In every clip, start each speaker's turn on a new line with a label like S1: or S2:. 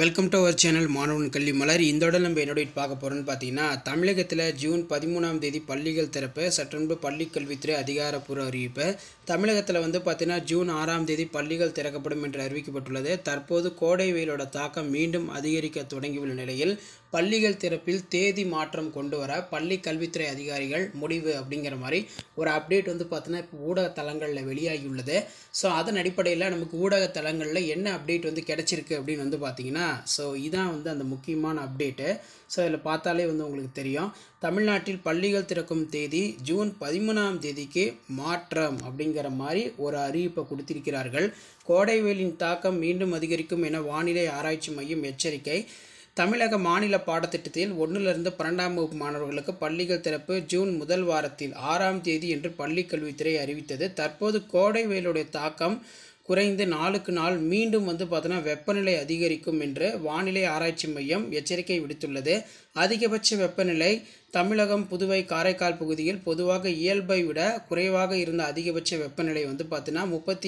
S1: Welcome to our channel மாணவன் கல்வி மலர். இதோட நம்ம என்னோட பார்க்க போகிறோன்னு பார்த்தீங்கன்னா, தமிழகத்தில் ஜூன் 13ஆம் தேதி பள்ளிகள் திறப்பு. சற்றன்பு பள்ளிக் கல்வித்துறை அதிகாரப்பூர்வ அறிவிப்பு. தமிழகத்தில் பார்த்தீங்கன்னா ஜூன் 6ஆம் தேதி பள்ளிகள் திறக்கப்படும் என்று அறிவிக்கப்பட்டுள்ளது. தற்போது கோடை வெயிலோட தாக்கம் மீண்டும் அதிகரிக்க தொடங்கியுள்ள நிலையில் பள்ளிகள் திறப்பில் தேதி மாற்றம் கொண்டு வர பள்ளி கல்வித்துறை அதிகாரிகள் முடிவு அப்படிங்கிற மாதிரி ஒரு அப்டேட் பார்த்தீங்கன்னா இப்போ ஊடக தளங்களில் வெளியாகியுள்ளது. ஸோ அதன் அடிப்படையில் நமக்கு ஊடக தளங்களில் என்ன அப்டேட் கிடைச்சிருக்கு அப்படின்னு பார்த்தீங்கன்னா, ஸோ இதான் அந்த முக்கியமான அப்டேட்டு. ஸோ இதில் பார்த்தாலே உங்களுக்கு தெரியும், தமிழ்நாட்டில் பள்ளிகள் திறக்கும் தேதி ஜூன் 13ஆம் தேதிக்கு மாற்றம் அப்படிங்கிற மாதிரி ஒரு அறிவிப்பை கொடுத்திருக்கிறார்கள். கோடை வெயிலின் தாக்கம் மீண்டும் அதிகரிக்கும் என வானிலை ஆராய்ச்சி மையம் எச்சரிக்கை. தமிழக மாநில பாடத்திட்டத்தில் 1லிருந்து 12ஆம் வகுப்பு மாணவர்களுக்கு பள்ளிகள் திறப்பு ஜூன் முதல் வாரத்தில் 6ஆம் தேதி என்று பள்ளிக் கல்வித்துறை அறிவித்தது. தற்போது கோடை வெயிலுடைய தாக்கம் குறைந்து நாளுக்கு நாள் மீண்டும் பார்த்தீங்கன்னா வெப்பநிலை அதிகரிக்கும் என்று வானிலை ஆராய்ச்சி மையம் எச்சரிக்கை விடுத்துள்ளது. அதிகபட்ச வெப்பநிலை தமிழகம், புதுவை, காரைக்கால் பகுதியில் பொதுவாக இயல்பை விட குறைவாக இருந்த அதிகபட்ச வெப்பநிலை பார்த்தீங்கன்னா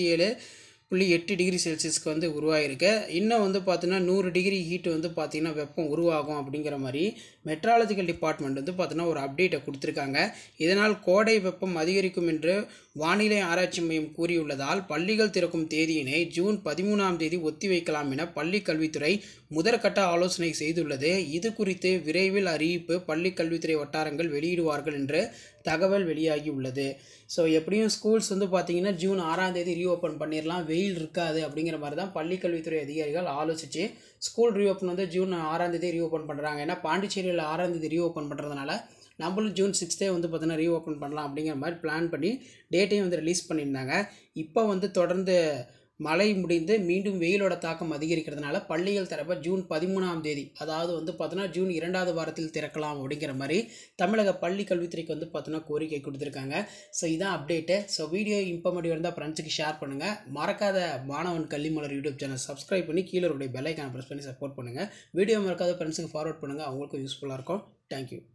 S1: 37.8 டிகிரி செல்சியஸ்க்கு உருவாகிருக்கு. இன்னும் பார்த்தீங்கன்னா 100 டிகிரி ஹீட் பார்த்தீங்கன்னா வெப்பம் உருவாகும் அப்படிங்கிற மாதிரி மெட்ராலஜிக்கல் டிபார்ட்மெண்ட் பார்த்தீங்கன்னா ஒரு அப்டேட்டை கொடுத்துருக்காங்க. இதனால் கோடை வெப்பம் அதிகரிக்கும் என்று வானிலை ஆராய்ச்சி மையம் கூறியுள்ளதால் பள்ளிகள் திறக்கும் தேதியினை ஜூன் 13ஆம் தேதி ஒத்தி வைக்கலாம் என பள்ளி கல்வித்துறை முதற்கட்ட ஆலோசனை செய்துள்ளது. இது குறித்து விரைவில் அறிவிப்பு பள்ளி கல்வித்துறை வட்டாரங்கள் வெளியிடுவார்கள் என்று தகவல் வெளியாகியுள்ளது. ஸோ எப்படியும் ஸ்கூல்ஸ் பார்த்தீங்கன்னா ஜூன் 6ஆம் தேதி ரீஓப்பன் பண்ணிடலாம், வெயில் இருக்காது அப்படிங்கிற மாதிரி தான் பள்ளி கல்வித்துறை அதிகாரிகள் ஆலோசித்து ஸ்கூல் ரீஓப்பன் ஜூன் 6ஆம் தேதி ரீஓப்பன் பண்ணுறாங்க. ஏன்னா பாண்டிச்சேரியில் 6ஆம் தேதி ரீஓப்பன் பண்ணுறதுனால நம்மளும் ஜூன் 6 பார்த்தீங்கன்னா ரீஓப்பன் பண்ணலாம் அப்படிங்கிற மாதிரி பிளான் பண்ணி டேட்டையும் ரிலீஸ் பண்ணியிருந்தாங்க. இப்போ தொடர்ந்து மழை முடிந்து மீண்டும் வெயிலோட தாக்கம் அதிகரிக்கிறதுனால பள்ளிகள் திறப்ப ஜூன் 13ஆம் தேதி, அதாவது பார்த்தீங்கன்னா ஜூன் 2வது வாரத்தில் திறக்கலாம் அப்படிங்கிற மாதிரி தமிழக பள்ளி கல்வித்துறைக்கு பார்த்தீங்கன்னா கோரிக்கை கொடுத்துருக்காங்க. ஸோ இதான் அப்டேட்டு. ஸோ வீடியோ இன்ஃபர்மேட்டிவ் இருந்தால் ஃப்ரெண்ட்ஸுக்கு ஷேர் பண்ணுங்கள். மறக்காத மாணவன் கல்வி மலர் யூடியூப் சேனல் சப்ஸ்கிரைப் பண்ணி கீழே பெல் ஐக்கானை ப்ரெஸ் பண்ணி சப்போர்ட் பண்ணுங்கள். வீடியோ மறக்காத ஃப்ரெண்ட்ஸுக்கு ஃபார்வர்ட் பண்ணுங்கள், அவங்களுக்கும் யூஸ்ஃபுல்லாக இருக்கும். தேங்க்யூ.